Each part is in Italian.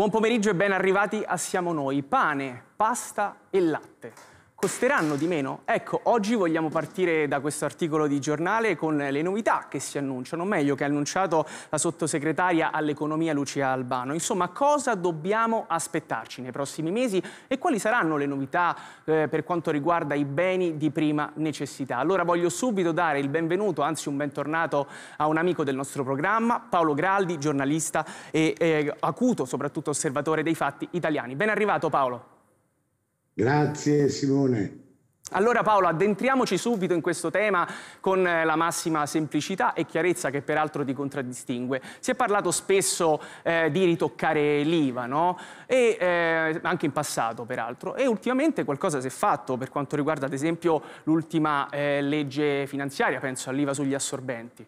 Buon pomeriggio e ben arrivati a Siamo Noi. Pane, pasta e latte. Costeranno di meno? Ecco, oggi vogliamo partire da questo articolo di giornale con le novità che si annunciano, meglio che ha annunciato la sottosegretaria all'economia Lucia Albano. Insomma, cosa dobbiamo aspettarci nei prossimi mesi e quali saranno le novità per quanto riguarda i beni di prima necessità? Allora voglio subito dare il benvenuto, anzi un bentornato a un amico del nostro programma, Paolo Graldi, giornalista e acuto, soprattutto osservatore dei fatti italiani. Ben arrivato Paolo. Grazie Simone. Allora Paolo, addentriamoci subito in questo tema con la massima semplicità e chiarezza che peraltro ti contraddistingue. Si è parlato spesso di ritoccare l'IVA, no? E anche in passato peraltro, e ultimamente qualcosa si è fatto per quanto riguarda ad esempio l'ultima legge finanziaria, penso all'IVA sugli assorbenti.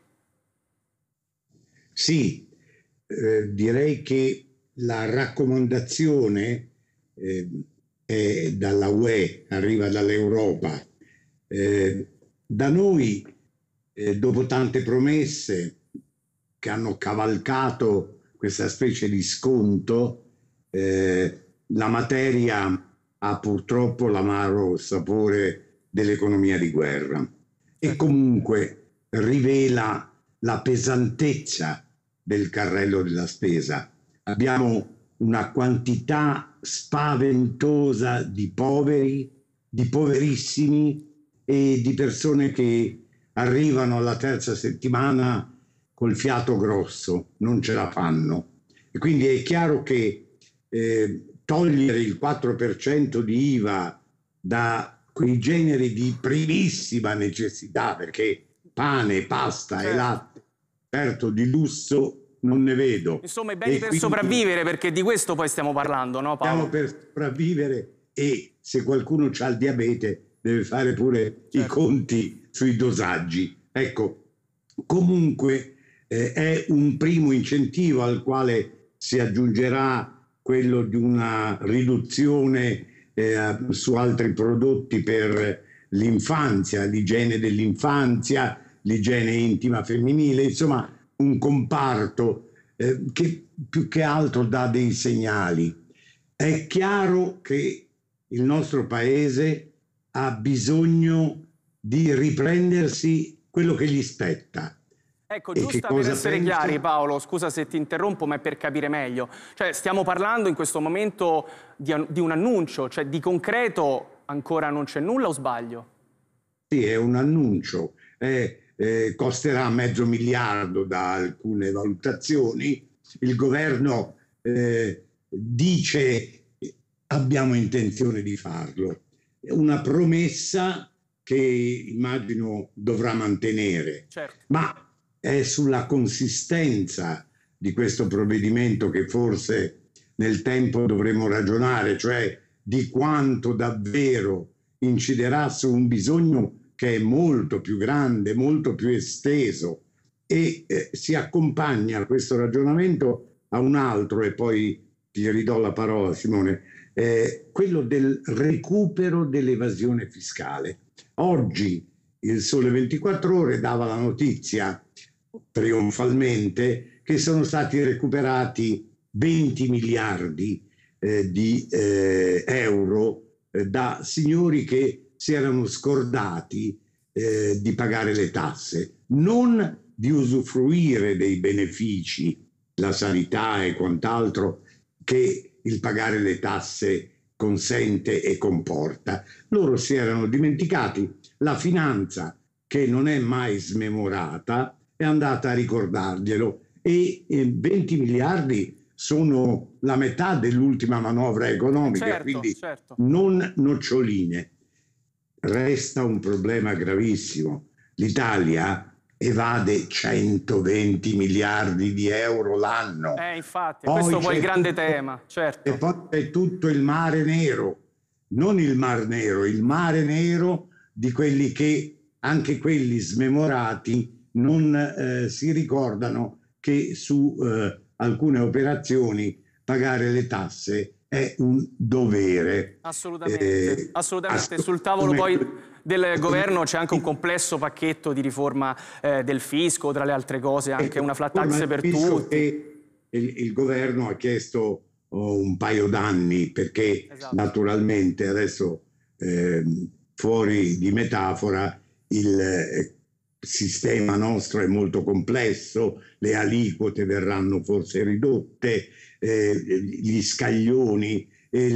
Sì, direi che la raccomandazione dalla UE, arriva dall'Europa. Da noi, dopo tante promesse che hanno cavalcato questa specie di sconto, la materia ha purtroppo l'amaro sapore dell'economia di guerra e comunque rivela la pesantezza del carrello della spesa. Abbiamo una quantità spaventosa di poveri, di poverissimi e di persone che arrivano alla terza settimana col fiato grosso, non ce la fanno. E quindi è chiaro che togliere il 4% di IVA da quei generi di primissima necessità, perché pane, pasta e latte, certo di lusso, non ne vedo. Insomma, i beni per sopravvivere, perché di questo poi stiamo parlando, no Paolo? Stiamo per sopravvivere e se qualcuno ha il diabete deve fare pure i conti sui dosaggi. Ecco, comunque è un primo incentivo al quale si aggiungerà quello di una riduzione su altri prodotti per l'infanzia, l'igiene dell'infanzia, l'igiene intima femminile, insomma un comparto che più che altro dà dei segnali. È chiaro che il nostro paese ha bisogno di riprendersi quello che gli spetta. Ecco, giusto per essere chiari Paolo, scusa se ti interrompo, ma è per capire meglio. Cioè, stiamo parlando in questo momento di un annuncio, cioè di concreto ancora non c'è nulla o sbaglio? Sì, è un annuncio. Costerà $500 miliardi da alcune valutazioni. Il governo dice abbiamo intenzione di farlo. È una promessa che immagino dovrà mantenere, certo. Ma è sulla consistenza di questo provvedimento che forse nel tempo dovremo ragionare, cioè di quanto davvero inciderà su un bisogno che è molto più grande, molto più esteso e si accompagna questo ragionamento a un altro, e poi ti ridò la parola Simone, quello del recupero dell'evasione fiscale. Oggi il Sole 24 Ore dava la notizia trionfalmente che sono stati recuperati 20 miliardi di euro da signori che si erano scordati di pagare le tasse, non di usufruire dei benefici, la sanità e quant'altro che il pagare le tasse consente e comporta. Loro si erano dimenticati, la finanza che non è mai smemorata è andata a ricordarglielo, e 20 miliardi sono la metà dell'ultima manovra economica, certo, quindi certo, non noccioline. Resta un problema gravissimo. L'Italia evade 120 miliardi di euro l'anno. Infatti, questo poi è il grande tema, certo. E poi c'è tutto il mare nero, non il mar nero, il mare nero di quelli che, anche quelli smemorati, non si ricordano che su alcune operazioni pagare le tasse è un dovere. Assolutamente, assolutamente. Sul tavolo poi del governo c'è anche un complesso pacchetto di riforma del fisco, tra le altre cose anche una flat tax per tutti. Il governo ha chiesto un paio d'anni, perché naturalmente adesso fuori di metafora il sistema nostro è molto complesso, le aliquote verranno forse ridotte, gli scaglioni,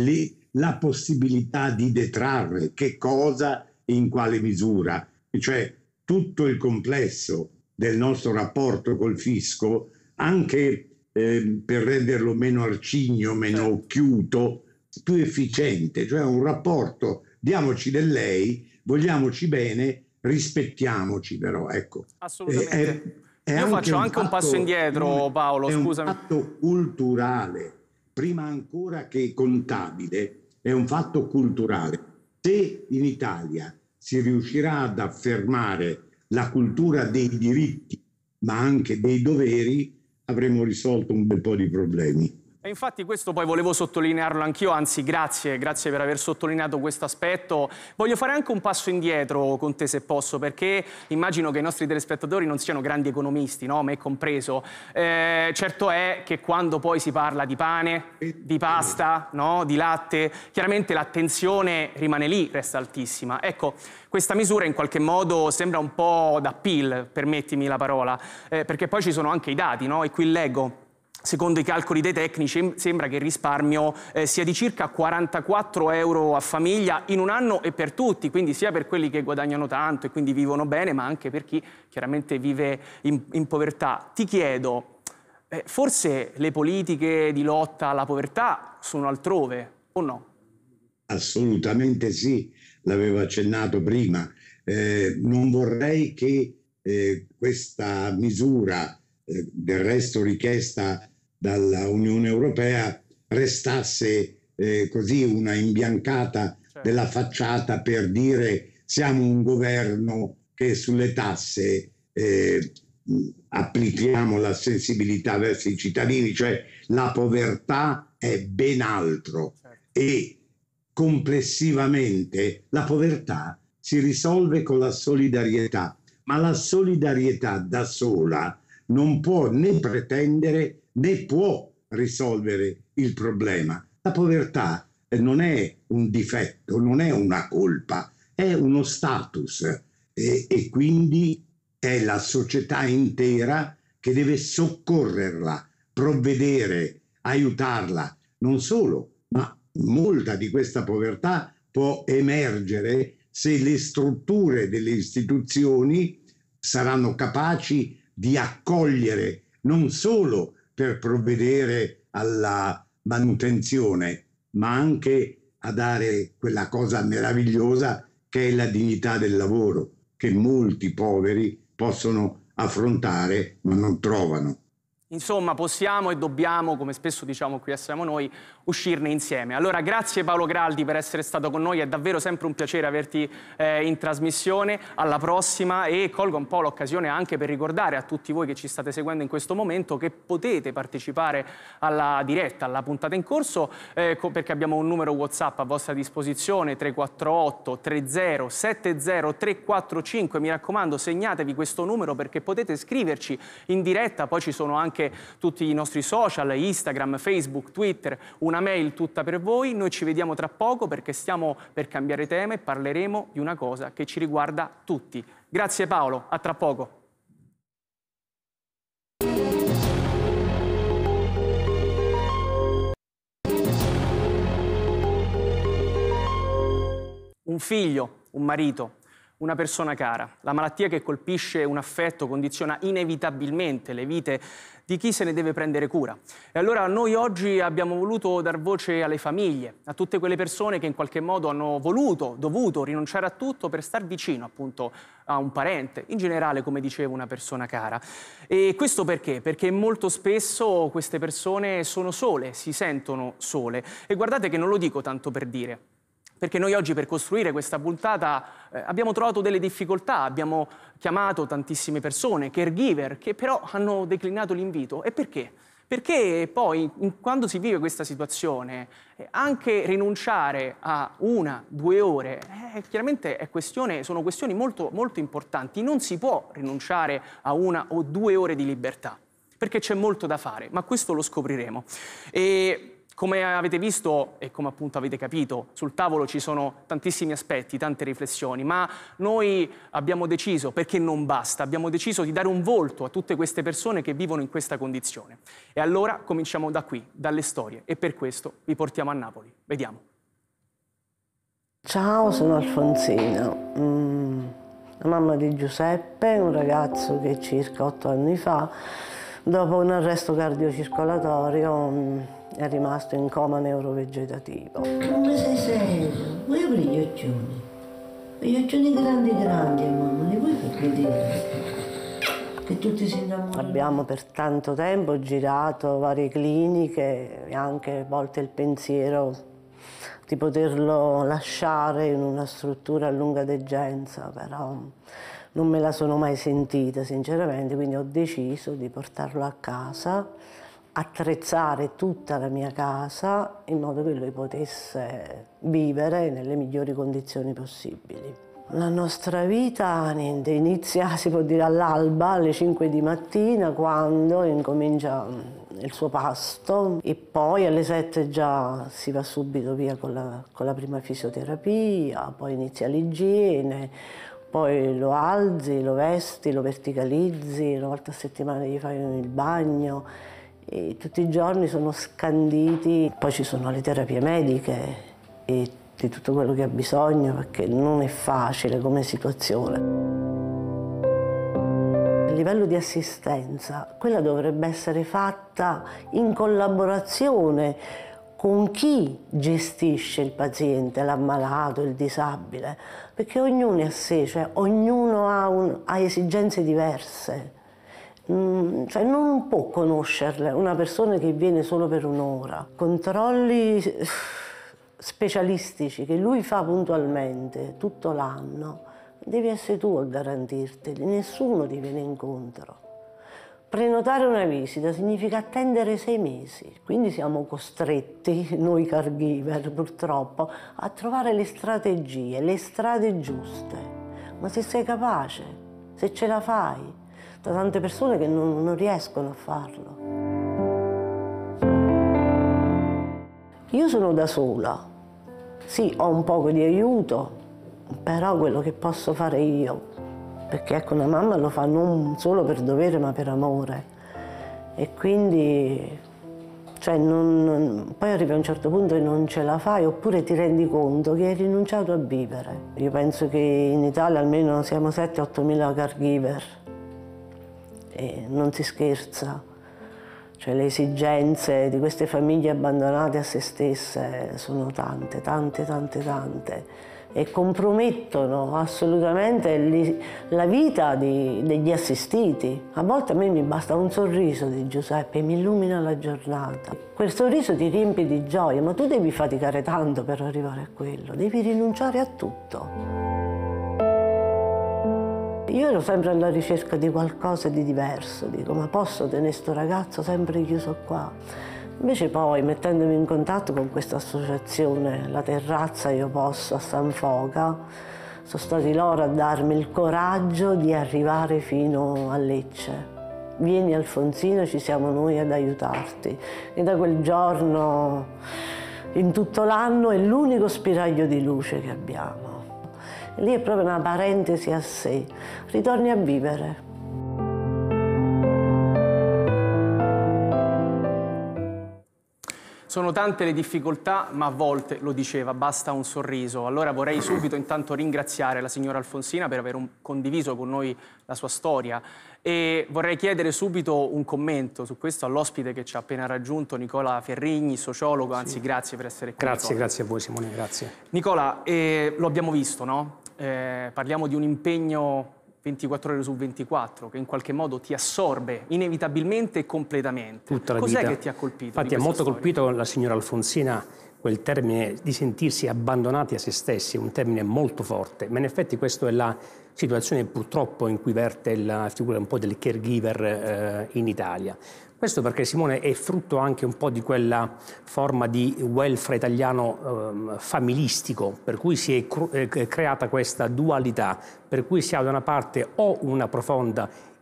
la possibilità di detrarre che cosa e in quale misura, cioè tutto il complesso del nostro rapporto col fisco, anche per renderlo meno arcigno, meno occhiuto, più efficiente, cioè un rapporto, diamoci del lei, vogliamoci bene, rispettiamoci però, ecco. Assolutamente. Io faccio anche un passo indietro, Paolo, scusami. È un fatto culturale, prima ancora che contabile, è un fatto culturale. Se in Italia si riuscirà ad affermare la cultura dei diritti, ma anche dei doveri, avremo risolto un bel po' di problemi. E infatti questo poi volevo sottolinearlo anch'io, anzi grazie per aver sottolineato questo aspetto. Voglio fare anche un passo indietro con te se posso, perché immagino che i nostri telespettatori non siano grandi economisti, no? Me compreso. Certo è che quando poi si parla di pane, di pasta, no? Di latte, chiaramente l'attenzione rimane lì, resta altissima. Ecco, questa misura in qualche modo sembra un po' d'appeal, permettimi la parola, perché poi ci sono anche i dati, no? E qui leggo. Secondo i calcoli dei tecnici sembra che il risparmio sia di circa 44 euro a famiglia in un anno e per tutti, quindi sia per quelli che guadagnano tanto e quindi vivono bene, ma anche per chi chiaramente vive in povertà. Ti chiedo, forse le politiche di lotta alla povertà sono altrove o no? Assolutamente sì, l'avevo accennato prima. Non vorrei che questa misura, del resto richiesta dalla Unione Europea, restasse così una imbiancata della facciata per dire siamo un governo che sulle tasse applichiamo la sensibilità verso i cittadini, cioè la povertà è ben altro e complessivamente la povertà si risolve con la solidarietà, ma la solidarietà da sola non può né pretendere né può risolvere il problema. La povertà non è un difetto, non è una colpa, è uno status e quindi è la società intera che deve soccorrerla, provvedere, aiutarla. Non solo, ma molta di questa povertà può emergere se le strutture delle istituzioni saranno capaci di accogliere non solo per provvedere alla manutenzione, ma anche a dare quella cosa meravigliosa che è la dignità del lavoro, che molti poveri possono affrontare ma non trovano. Insomma, possiamo e dobbiamo, come spesso diciamo qui a Siamo Noi, uscirne insieme. Allora, grazie Paolo Graldi per essere stato con noi, è davvero sempre un piacere averti in trasmissione. Alla prossima, e colgo un po' l'occasione anche per ricordare a tutti voi che ci state seguendo in questo momento che potete partecipare alla diretta, alla puntata in corso, perché abbiamo un numero WhatsApp a vostra disposizione, 348 30 70 345. Mi raccomando, segnatevi questo numero perché potete scriverci in diretta, poi ci sono anche tutti i nostri social, Instagram, Facebook, Twitter, una mail tutta per voi. Noi ci vediamo tra poco perché stiamo per cambiare tema e parleremo di una cosa che ci riguarda tutti. Grazie Paolo, a tra poco. Un figlio, un marito, una persona cara. La malattia che colpisce un affetto condiziona inevitabilmente le vite di chi se ne deve prendere cura. E allora noi oggi abbiamo voluto dar voce alle famiglie, a tutte quelle persone che in qualche modo hanno voluto, dovuto rinunciare a tutto per star vicino appunto a un parente, in generale, come dicevo, una persona cara. E questo perché? Perché molto spesso queste persone sono sole, si sentono sole. E guardate che non lo dico tanto per dire, perché noi oggi per costruire questa puntata abbiamo trovato delle difficoltà, abbiamo chiamato tantissime persone, caregiver, che però hanno declinato l'invito. E perché? Perché poi, quando si vive questa situazione, anche rinunciare a 1-2 ore, chiaramente sono questioni molto, molto importanti. Non si può rinunciare a 1 o 2 ore di libertà, perché c'è molto da fare, ma questo lo scopriremo. E Come avete visto e come appunto avete capito, sul tavolo ci sono tantissimi aspetti, tante riflessioni, ma noi abbiamo deciso, perché non basta, abbiamo deciso di dare un volto a tutte queste persone che vivono in questa condizione. E allora cominciamo da qui, dalle storie, e per questo vi portiamo a Napoli. Vediamo. Ciao, sono Alfonsina, la mamma di Giuseppe, un ragazzo che circa 8 anni fa, dopo un arresto cardiocircolatorio, è rimasto in coma neurovegetativo. Ma sei serio? Vuoi aprire gli occhioni? Gli occhioni grandi grandi, mamma, li vuoi far vedere? Che tutti si innamorano. Abbiamo per tanto tempo girato varie cliniche e anche a volte il pensiero di poterlo lasciare in una struttura a lunga degenza, però non me la sono mai sentita sinceramente, quindi ho deciso di portarlo a casa, attrezzare tutta la mia casa in modo che lui potesse vivere nelle migliori condizioni possibili. La nostra vita niente, inizia, si può dire, all'alba, alle 5 di mattina, quando incomincia il suo pasto, e poi alle 7 già si va subito via con la prima fisioterapia, poi inizia l'igiene, poi lo alzi, lo vesti, lo verticalizzi, una volta a settimana gli fai il bagno, e tutti i giorni sono scanditi. Poi ci sono le terapie mediche e di tutto quello che ha bisogno, perché non è facile come situazione. A livello di assistenza, quella dovrebbe essere fatta in collaborazione con chi gestisce il paziente, l'ammalato, il disabile, perché ognuno è a sé, cioè ognuno ha esigenze diverse. Cioè non può conoscerle una persona che viene solo per un'ora. Controlli specialistici che lui fa puntualmente tutto l'anno, devi essere tu a garantirteli, nessuno ti viene incontro. Prenotare una visita significa attendere 6 mesi, quindi siamo costretti, noi caregiver purtroppo, a trovare le strategie, le strade giuste. Ma se sei capace, se ce la fai, da tante persone che non riescono a farlo. Io sono da sola, sì, ho un poco di aiuto, però quello che posso fare io, perché ecco, una mamma lo fa non solo per dovere ma per amore, e quindi cioè, poi arriva a un certo punto e non ce la fai, oppure ti rendi conto che hai rinunciato a vivere. Io penso che in Italia almeno siamo 7-8 mila caregiver e non si scherza. Cioè le esigenze di queste famiglie abbandonate a se stesse sono tante, tante, tante, tante, e compromettono assolutamente la vita degli assistiti. A volte a me mi basta un sorriso di Giuseppe, mi illumina la giornata. Quel sorriso ti riempie di gioia, ma tu devi faticare tanto per arrivare a quello, devi rinunciare a tutto. Io ero sempre alla ricerca di qualcosa di diverso, dico, ma posso tenere sto ragazzo sempre chiuso qua? Invece poi, mettendomi in contatto con questa associazione, La Terrazza Io Posso a San Foca, sono stati loro a darmi il coraggio di arrivare fino a Lecce. Vieni Alfonsina, ci siamo noi ad aiutarti. E da quel giorno, in tutto l'anno, è l'unico spiraglio di luce che abbiamo. Lì è proprio una parentesi a sé, ritorni a vivere. Sono tante le difficoltà, ma a volte, lo diceva, basta un sorriso. Allora vorrei subito intanto ringraziare la signora Alfonsina per aver condiviso con noi la sua storia, e vorrei chiedere subito un commento su questo all'ospite che ci ha appena raggiunto, Nicola Ferrigni, sociologo, anzi sì. Grazie per essere qui. Grazie, grazie a voi Simone, grazie. Nicola, lo abbiamo visto, no? Parliamo di un impegno 24 ore su 24 che in qualche modo ti assorbe inevitabilmente e completamente. Tutta la vita. Cos'è che ti ha colpito? Infatti ha molto colpito la signora Alfonsina quel termine di sentirsi abbandonati a se stessi, un termine molto forte, ma in effetti questa è la situazione purtroppo in cui verte la figura un po' del caregiver in Italia. Questo perché, Simone, è frutto anche un po' di quella forma di welfare italiano familistico, per cui si è creata questa dualità, per cui si ha da una parte o una profonda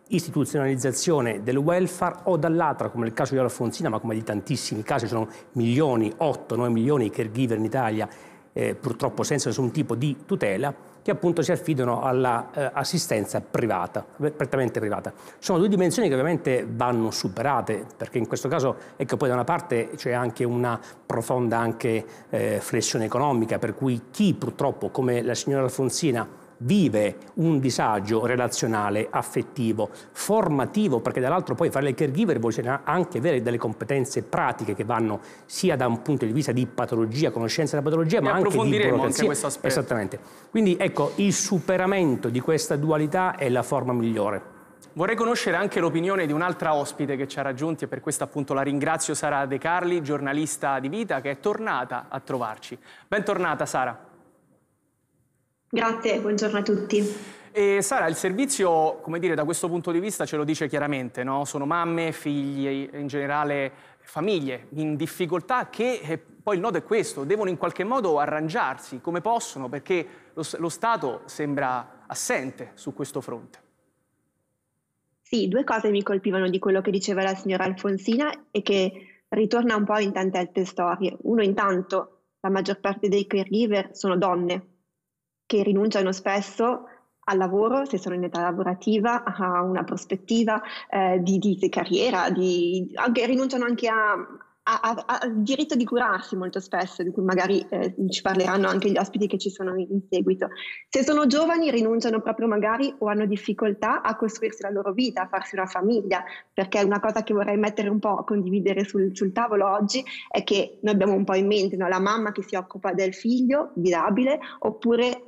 istituzionalizzazione del welfare, o dall'altra, come nel caso di Alfonsina, ma come di tantissimi casi, sono milioni, 8-9 milioni di caregiver in Italia, purtroppo senza nessun tipo di tutela, che appunto si affidano all'assistenza privata, prettamente privata. Sono due dimensioni che ovviamente vanno superate, perché in questo caso, ecco, poi da una parte c'è anche una profonda flessione economica, per cui chi purtroppo, come la signora Alfonsina, vive un disagio relazionale, affettivo, formativo, perché dall'altro poi fare il caregiver vuol dire anche avere delle competenze pratiche che vanno sia da un punto di vista di patologia, conoscenza della patologia, ma anche di burocrazia. Anche questo aspetto. Esattamente. Quindi ecco, il superamento di questa dualità è la forma migliore. Vorrei conoscere anche l'opinione di un'altra ospite che ci ha raggiunti e per questo appunto la ringrazio, Sara De Carli, giornalista di Vita, che è tornata a trovarci. Bentornata, Sara. Grazie, buongiorno a tutti. E Sara, il servizio, come dire, da questo punto di vista ce lo dice chiaramente, no? Sono mamme, figli, in generale famiglie in difficoltà che, poi il nodo è questo, devono in qualche modo arrangiarsi come possono, perché lo Stato sembra assente su questo fronte. Sì, due cose mi colpivano di quello che diceva la signora Alfonsina e che ritorna un po' in tante altre storie. Uno, intanto, la maggior parte dei caregiver sono donne che rinunciano spesso al lavoro, se sono in età lavorativa, a una prospettiva di carriera, anche rinunciano anche al diritto di curarsi molto spesso, di cui magari ci parleranno anche gli ospiti che ci sono in seguito. Se sono giovani rinunciano proprio magari o hanno difficoltà a costruirsi la loro vita, a farsi una famiglia, perché una cosa che vorrei mettere un po', condividere sul tavolo oggi, è che noi abbiamo un po' in mente, no, la mamma che si occupa del figlio disabile, oppure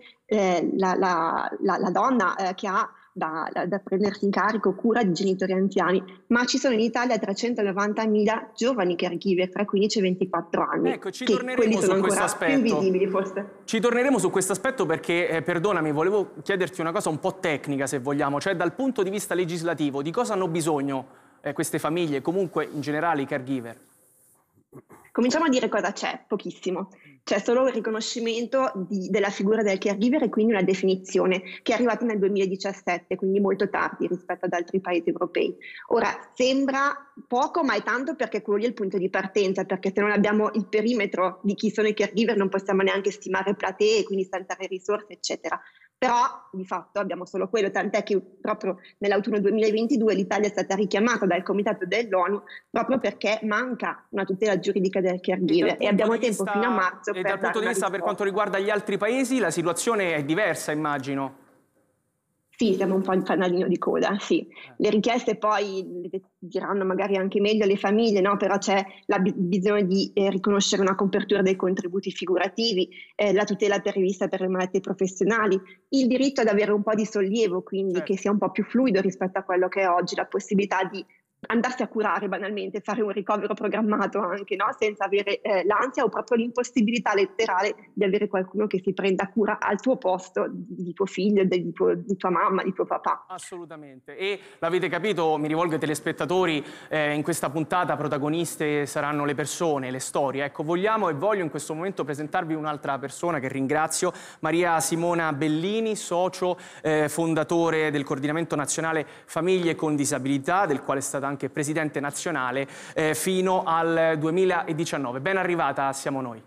la donna che ha da prendersi in carico cura di genitori anziani, ma ci sono in Italia 390.000 giovani caregiver tra 15 e 24 anni. Ecco, ci torneremo su questo aspetto. Più invisibili, forse. Ci torneremo su questo aspetto perché, perdonami, volevo chiederti una cosa un po' tecnica, se vogliamo, cioè dal punto di vista legislativo, di cosa hanno bisogno queste famiglie, comunque in generale i caregiver? Cominciamo a dire cosa c'è, pochissimo. C'è solo il riconoscimento della figura del caregiver e quindi una definizione che è arrivata nel 2017, quindi molto tardi rispetto ad altri paesi europei. Ora, sembra poco, ma è tanto perché quello lì è il punto di partenza, perché se non abbiamo il perimetro di chi sono i caregiver non possiamo neanche stimare platee, quindi stanziare risorse, eccetera. Però di fatto abbiamo solo quello, tant'è che proprio nell'autunno 2022 l'Italia è stata richiamata dal Comitato dell'ONU proprio perché manca una tutela giuridica del caregiver e abbiamo tempo fino a marzo per dare una risposta. E dal punto di vista per quanto riguarda gli altri paesi la situazione è diversa, immagino. Sì, siamo un po' il fanalino di coda, sì. Le richieste poi le diranno magari anche meglio le famiglie, no? Però c'è bisogno di riconoscere una copertura dei contributi figurativi, la tutela prevista per le malattie professionali, il diritto ad avere un po' di sollievo, quindi certo, che sia un po' più fluido rispetto a quello che è oggi, la possibilità di andarsi a curare banalmente, fare un ricovero programmato anche, no? Senza avere l'ansia o proprio l'impossibilità letterale di avere qualcuno che si prenda cura al tuo posto di tuo figlio, di tua mamma, di tuo papà. Assolutamente. E l'avete capito, mi rivolgo ai telespettatori, in questa puntata protagoniste saranno le persone, le storie. Ecco, voglio in questo momento presentarvi un'altra persona che ringrazio, Maria Simona Bellini, socio fondatore del Coordinamento Nazionale Famiglie con Disabilità, del quale è stata anche presidente nazionale fino al 2019. Ben arrivata a Siamo Noi.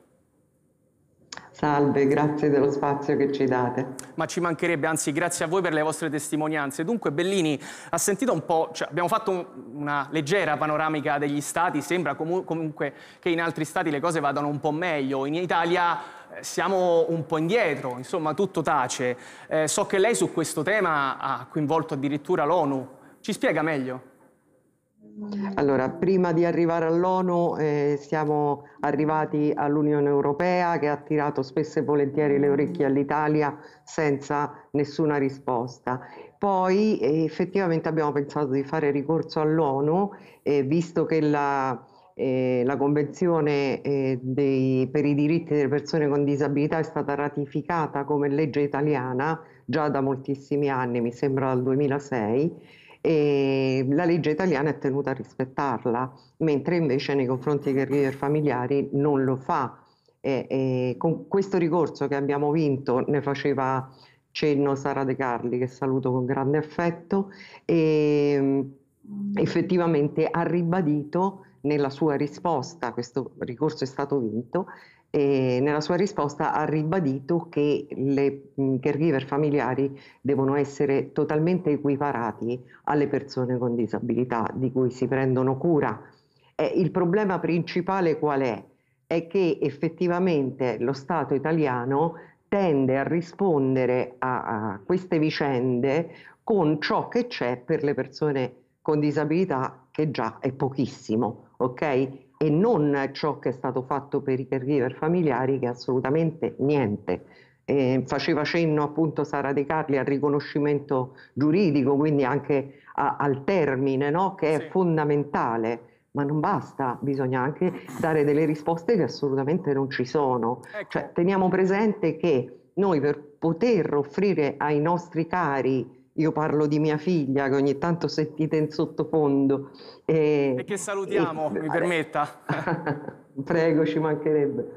Salve, grazie dello spazio che ci date. Ma ci mancherebbe, anzi grazie a voi per le vostre testimonianze. Dunque Bellini, ha sentito un po', abbiamo fatto una leggera panoramica degli stati, sembra comunque che in altri stati le cose vadano un po' meglio, in Italia siamo un po' indietro, insomma tutto tace. So che lei su questo tema ha coinvolto addirittura l'ONU, ci spiega meglio? Allora, prima di arrivare all'ONU siamo arrivati all'Unione Europea che ha tirato spesso e volentieri le orecchie all'Italia senza nessuna risposta. Poi effettivamente abbiamo pensato di fare ricorso all'ONU, visto che la Convenzione per i diritti delle persone con disabilità è stata ratificata come legge italiana già da moltissimi anni, mi sembra dal 2006, e la legge italiana è tenuta a rispettarla, mentre invece nei confronti dei caregiver familiari non lo fa. Con questo ricorso che abbiamo vinto ne faceva cenno Sara De Carli, che saluto con grande affetto, e effettivamente ha ribadito nella sua risposta, questo ricorso è stato vinto, e nella sua risposta ha ribadito che le caregiver familiari devono essere totalmente equiparati alle persone con disabilità di cui si prendono cura. Il problema principale qual è? È che effettivamente lo Stato italiano tende a rispondere a queste vicende con ciò che c'è per le persone con disabilità, che già è pochissimo, ok? E non ciò che è stato fatto per i caregiver familiari, che è assolutamente niente. Faceva cenno appunto Sara De Carli al riconoscimento giuridico, quindi anche al termine, no? Che è fondamentale. Ma non basta, bisogna anche dare delle risposte che assolutamente non ci sono. Ecco. Cioè, teniamo presente che noi, per poter offrire ai nostri cari, io parlo di mia figlia che ogni tanto sentite in sottofondo, e che salutiamo, mi permetta. Prego, ci mancherebbe.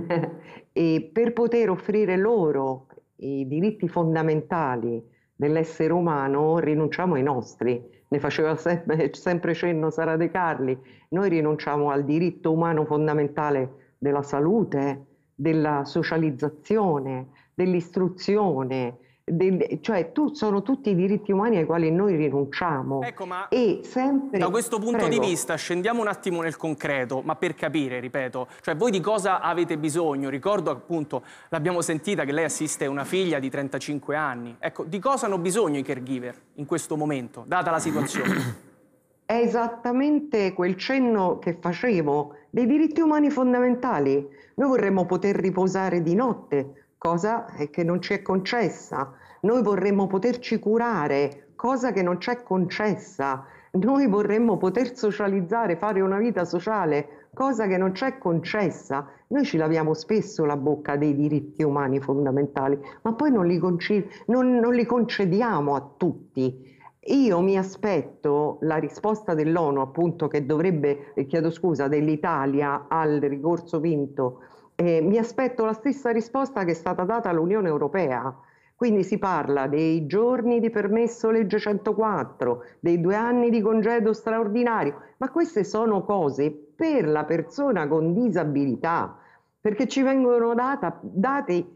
E per poter offrire loro i diritti fondamentali dell'essere umano rinunciamo ai nostri. Ne faceva sempre cenno Sara De Carli. Noi rinunciamo al diritto umano fondamentale della salute, della socializzazione, dell'istruzione, cioè sono tutti i diritti umani ai quali noi rinunciamo. Ecco, ma e sempre, da questo punto di vista scendiamo un attimo nel concreto, ma per capire, ripeto, cioè voi di cosa avete bisogno? Ricordo appunto, l'abbiamo sentita, che lei assiste una figlia di 35 anni. Ecco, di cosa hanno bisogno i caregiver in questo momento, data la situazione? È esattamente quel cenno che facevo dei diritti umani fondamentali. Noi vorremmo poter riposare di notte, cosa che non ci è concessa. Noi vorremmo poterci curare, cosa che non ci è concessa. Noi vorremmo poter socializzare, fare una vita sociale, cosa che non ci è concessa. Noi ci laviamo spesso la bocca dei diritti umani fondamentali, ma poi non li concediamo a tutti. Io mi aspetto la risposta dell'ONU, appunto, che dovrebbe, dell'Italia al ricorso vinto. Mi aspetto la stessa risposta che è stata data all'Unione Europea. Quindi si parla dei giorni di permesso legge 104, dei 2 anni di congedo straordinario, ma queste sono cose per la persona con disabilità, perché ci vengono date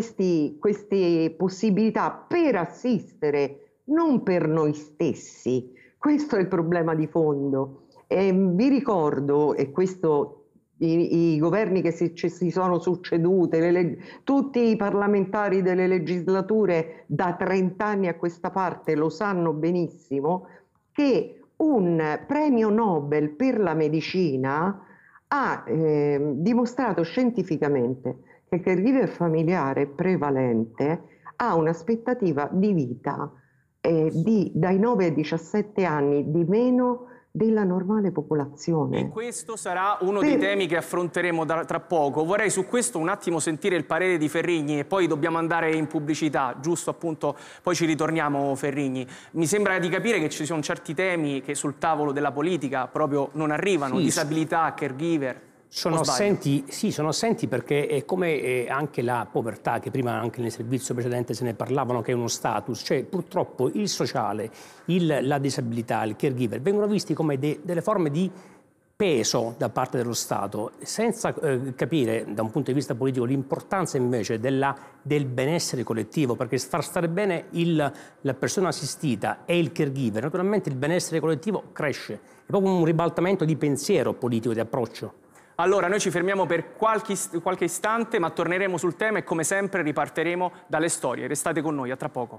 queste possibilità per assistere, non per noi stessi. Questo è il problema di fondo. Vi ricordo, e questo i governi che si sono succedute, tutti i parlamentari delle legislature da 30 anni a questa parte lo sanno benissimo, che un premio Nobel per la medicina ha dimostrato scientificamente che il caregiver familiare prevalente ha un'aspettativa di vita dai 9 ai 17 anni di meno della normale popolazione. E questo sarà uno dei temi che affronteremo tra poco. Vorrei su questo un attimo sentire il parere di Ferrigni e poi dobbiamo andare in pubblicità, giusto appunto, poi ci ritorniamo Ferrigni. Mi sembra di capire che ci sono certi temi che sul tavolo della politica proprio non arrivano, sì, disabilità, caregiver. Sono assenti, sì, sono assenti perché è come anche la povertà, che prima anche nel servizio precedente se ne parlavano, che è uno status, cioè purtroppo il sociale, la disabilità, il caregiver vengono visti come delle forme di peso da parte dello Stato, senza capire da un punto di vista politico l'importanza invece del benessere collettivo, perché far stare bene la persona assistita e il caregiver, naturalmente il benessere collettivo cresce, è proprio un ribaltamento di pensiero politico, di approccio. Allora, noi ci fermiamo per qualche istante, ma torneremo sul tema e come sempre ripartiremo dalle storie. Restate con noi, a tra poco.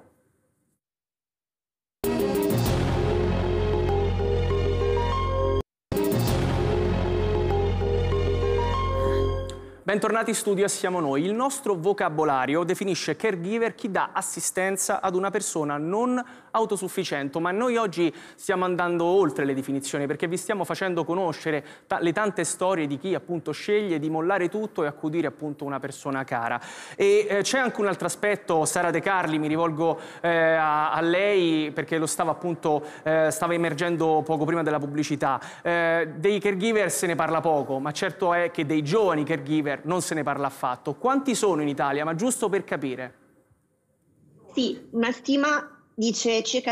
Bentornati in studio, siamo noi. Il nostro vocabolario definisce caregiver chi dà assistenza ad una persona non autosufficiente, ma noi oggi stiamo andando oltre le definizioni perché vi stiamo facendo conoscere le tante storie di chi appunto sceglie di mollare tutto e accudire appunto una persona cara. E c'è anche un altro aspetto, Sara De Carli, mi rivolgo a lei perché lo stava appunto, stava emergendo poco prima della pubblicità. Dei caregiver se ne parla poco, ma certo è che dei giovani caregiver non se ne parla affatto. Quanti sono in Italia? Ma giusto per capire. Sì, una stima dice circa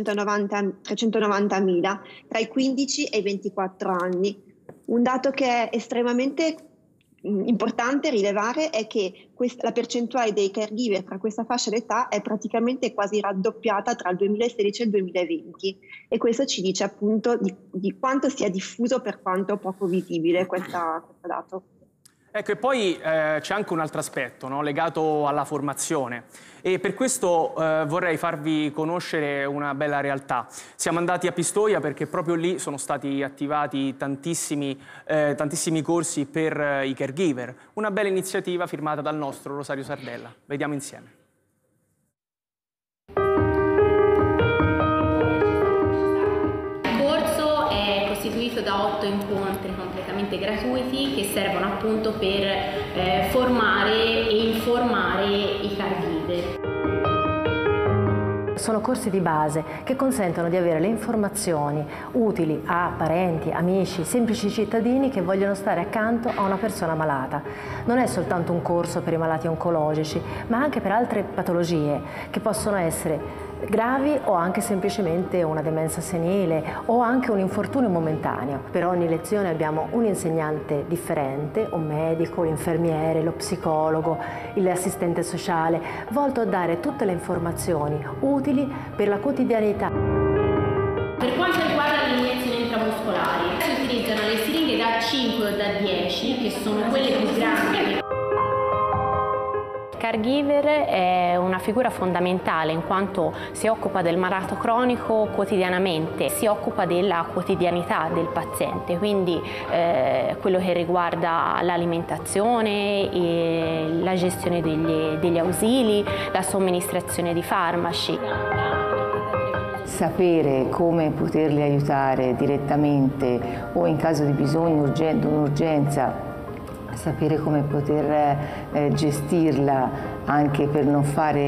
390.000 tra i 15 e i 24 anni. Un dato che è estremamente importante rilevare è che la percentuale dei caregiver tra questa fascia d'età è praticamente quasi raddoppiata tra il 2016 e il 2020, e questo ci dice appunto di quanto sia diffuso per quanto poco visibile questo dato. Ecco, e poi c'è anche un altro aspetto, no, legato alla formazione, e per questo vorrei farvi conoscere una bella realtà. Siamo andati a Pistoia perché proprio lì sono stati attivati tantissimi corsi per i caregiver, una bella iniziativa firmata dal nostro Rosario Sardella. Vediamo insieme. Costituito da 8 incontri completamente gratuiti che servono appunto per formare e informare i caregiver. Sono corsi di base che consentono di avere le informazioni utili a parenti, amici, semplici cittadini che vogliono stare accanto a una persona malata. Non è soltanto un corso per i malati oncologici, ma anche per altre patologie che possono essere gravi o anche semplicemente una demenza senile o anche un infortunio momentaneo. Per ogni lezione abbiamo un insegnante differente, un medico, l'infermiere, lo psicologo, l'assistente sociale, volto a dare tutte le informazioni utili per la quotidianità. Per quanto riguarda le iniezioni intramuscolari, si utilizzano le siringhe da 5 o da 10, che sono quelle più grandi. Il caregiver è una figura fondamentale in quanto si occupa del malato cronico quotidianamente, si occupa della quotidianità del paziente, quindi quello che riguarda l'alimentazione, la gestione degli ausili, la somministrazione di farmaci. Sapere come poterli aiutare direttamente o in caso di bisogno un'urgenza, sapere come poter gestirla anche per non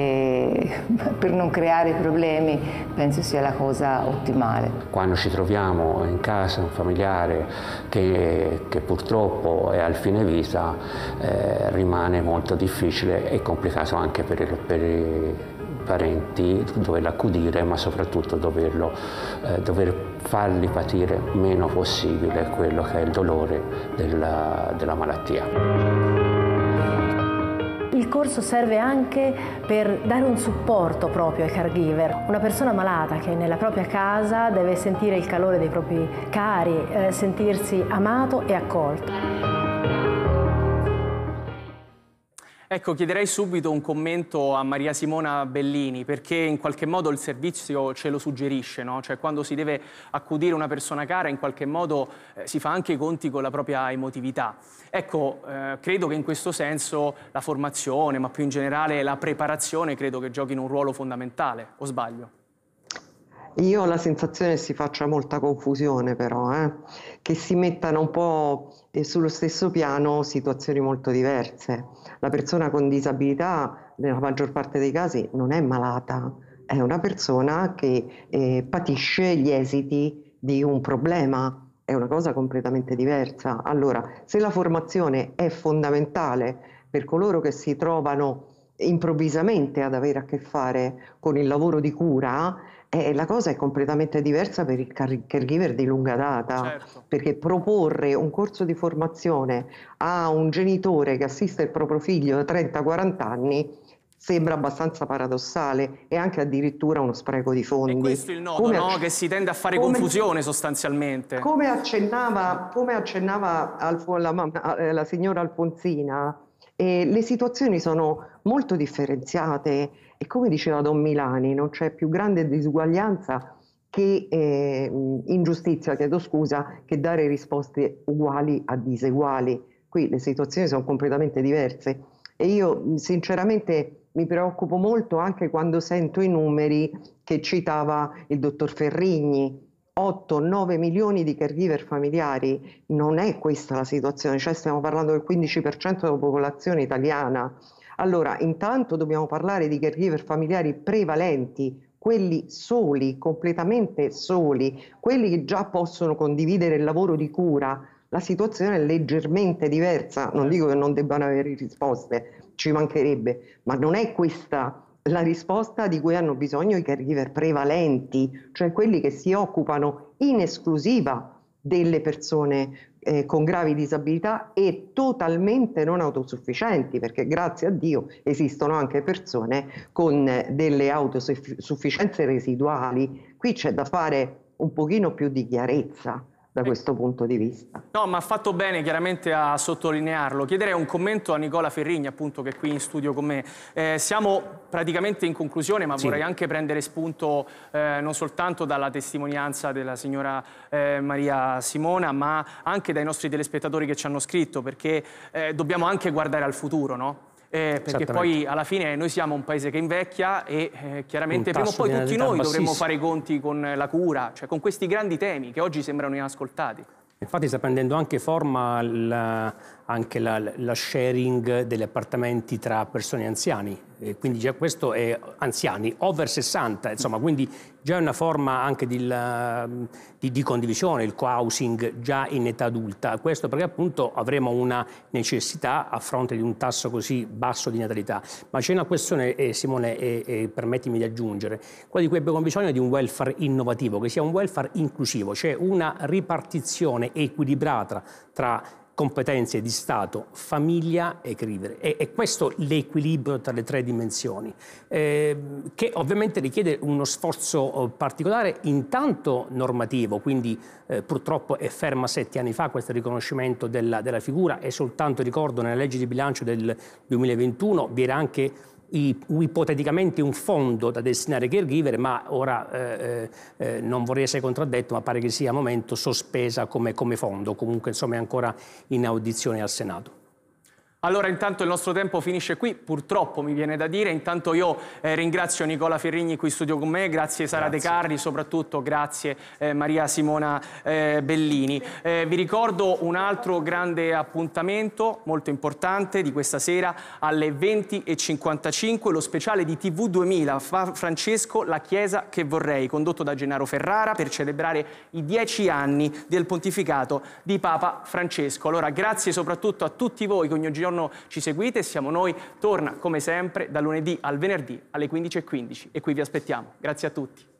creare problemi, penso sia la cosa ottimale. Quando ci troviamo in casa un familiare che purtroppo è al fine vita, rimane molto difficile e complicato anche per i parenti doverlo accudire, ma soprattutto dover farli patire meno possibile quello che è il dolore della malattia. Il corso serve anche per dare un supporto proprio ai caregiver. Una persona malata che nella propria casa deve sentire il calore dei propri cari, sentirsi amato e accolto. Ecco, chiederei subito un commento a Maria Simona Bellini, perché in qualche modo il servizio ce lo suggerisce, no? Cioè, quando si deve accudire una persona cara, in qualche modo si fa anche i conti con la propria emotività. Ecco, credo che in questo senso la formazione, ma più in generale la preparazione, credo che giochino un ruolo fondamentale, o sbaglio? Io ho la sensazione che si faccia molta confusione però, che si mettano un po' sullo stesso piano situazioni molto diverse. La persona con disabilità, nella maggior parte dei casi, non è malata, è una persona che patisce gli esiti di un problema, è una cosa completamente diversa. Allora, se la formazione è fondamentale per coloro che si trovano improvvisamente ad avere a che fare con il lavoro di cura, la cosa è completamente diversa per il caregiver di lunga data, certo. Perché proporre un corso di formazione a un genitore che assiste il proprio figlio da 30-40 anni sembra abbastanza paradossale e anche addirittura uno spreco di fondi. E questo è il nodo, no? Che si tende a fare confusione sostanzialmente. Come accennava la signora Alfonsina, le situazioni sono molto differenziate e come diceva Don Milani non c'è più grande disuguaglianza che ingiustizia, chiedo scusa, che dare risposte uguali a diseguali. Qui le situazioni sono completamente diverse e io sinceramente mi preoccupo molto anche quando sento i numeri che citava il dottor Ferrigni. 8-9 milioni di caregiver familiari, non è questa la situazione, cioè stiamo parlando del 15% della popolazione italiana. Allora, intanto dobbiamo parlare di caregiver familiari prevalenti, quelli soli, completamente soli, quelli che già possono condividere il lavoro di cura. La situazione è leggermente diversa, non dico che non debbano avere risposte, ci mancherebbe, ma non è questa la risposta di cui hanno bisogno i caregiver prevalenti, cioè quelli che si occupano in esclusiva delle persone con gravi disabilità e totalmente non autosufficienti, perché grazie a Dio esistono anche persone con delle autosufficienze residuali. Qui c'è da fare un pochino più di chiarezza da questo punto di vista. No, ma ha fatto bene chiaramente a sottolinearlo. Chiederei un commento a Nicola Ferrigni, appunto, che è qui in studio con me. Siamo praticamente in conclusione, ma vorrei anche prendere spunto non soltanto dalla testimonianza della signora Maria Simona, ma anche dai nostri telespettatori che ci hanno scritto, perché dobbiamo anche guardare al futuro, no? Perché poi alla fine noi siamo un paese che invecchia e chiaramente prima o poi tutti noi dovremmo fare i conti con la cura, cioè con questi grandi temi che oggi sembrano inascoltati. Infatti sta prendendo anche forma anche la sharing degli appartamenti tra persone anziani, e quindi già questo è anziani, over 60, insomma, quindi già è una forma anche di condivisione, il co-housing già in età adulta. Questo perché appunto avremo una necessità a fronte di un tasso così basso di natalità. Ma c'è una questione, Simone, permettimi di aggiungere, quella di cui abbiamo bisogno di un welfare innovativo, che sia un welfare inclusivo, cioè una ripartizione equilibrata tra competenze di Stato, famiglia e caregiver. E questo l'equilibrio tra le tre dimensioni, che ovviamente richiede uno sforzo particolare, intanto normativo, quindi purtroppo è ferma 7 anni fa questo riconoscimento della figura, e soltanto ricordo nella legge di bilancio del 2021 vi era anche ipoteticamente un fondo da destinare ai caregiver, ma ora non vorrei essere contraddetto, ma pare che sia a momento sospesa come fondo, comunque insomma è ancora in audizione al Senato. Allora intanto il nostro tempo finisce qui, purtroppo mi viene da dire. Intanto io ringrazio Nicola Ferrigni qui in studio con me, grazie Sara De Carli, soprattutto grazie Maria Simona Bellini. Vi ricordo un altro grande appuntamento molto importante di questa sera alle 20:55, lo speciale di TV 2000, Francesco, la Chiesa che vorrei, condotto da Gennaro Ferrara per celebrare i 10 anni del pontificato di Papa Francesco. Allora grazie soprattutto a tutti voi che ogni giorno ci seguite. Siamo Noi torna come sempre da lunedì al venerdì alle 15:15 e qui vi aspettiamo. Grazie a tutti.